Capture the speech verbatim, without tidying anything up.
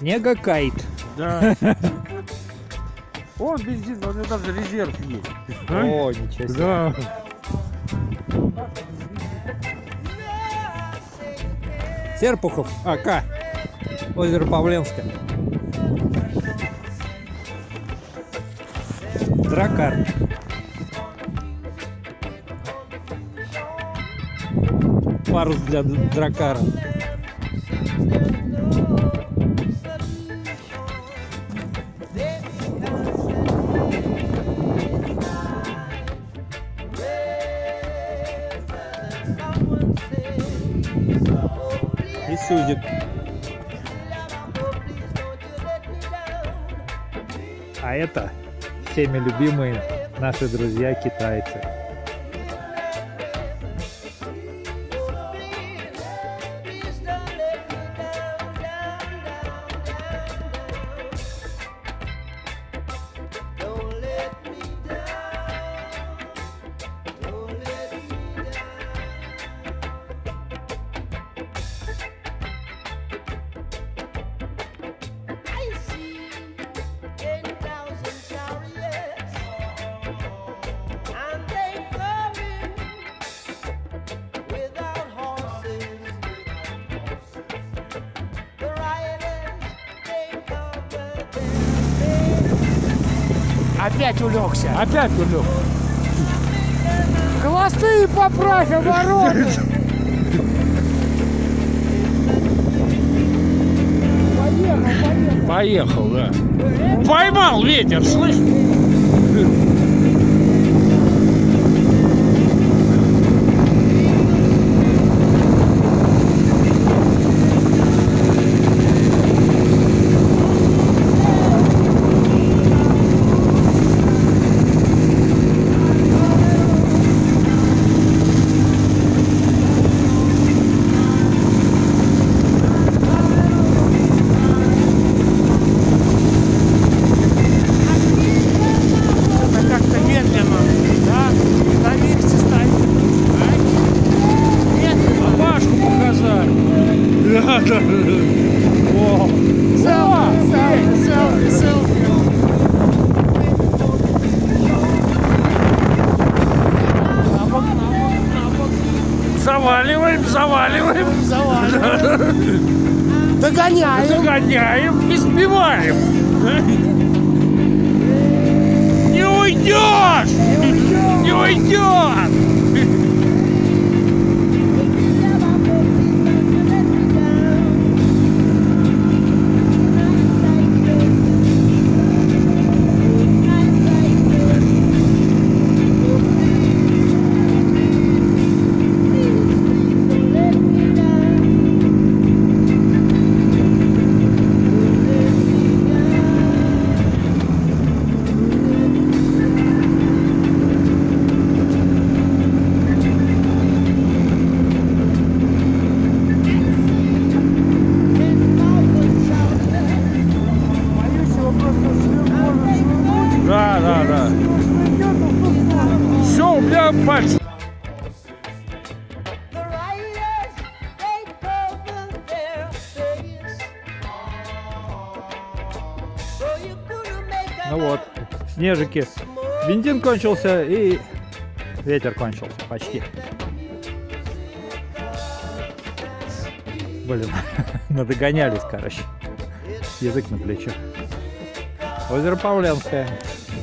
Снегокайт. Да. Он бензин, у него даже резерв есть. О, ничего себе. Да. Серпухов, АК. Озеро Павленское. Дракар. Парус для дракара. И судит. А это всеми любимые наши друзья китайцы. Опять улегся. Опять улег. Хвосты поправь, обороты. Поехал, поехал. Поехал, да. Поймал ветер, слышь? Заваливаем, заваливаем, заваливаем. Догоняем. Догоняем и сбиваем. Не уйдешь! Не уйдешь! Да, да, да. Все, у меня пальцы. Ну вот, снежики. Бензин кончился и ветер кончился почти. Блин, надогонялись, короче. Язык на плечо. Озеро Павленское.